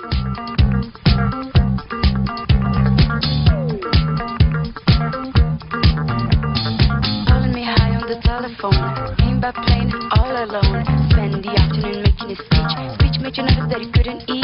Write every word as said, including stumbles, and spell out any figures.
Calling me high on the telephone, came back playing all alone. Spend the afternoon making a speech. Speech made you nervous that you couldn't eat.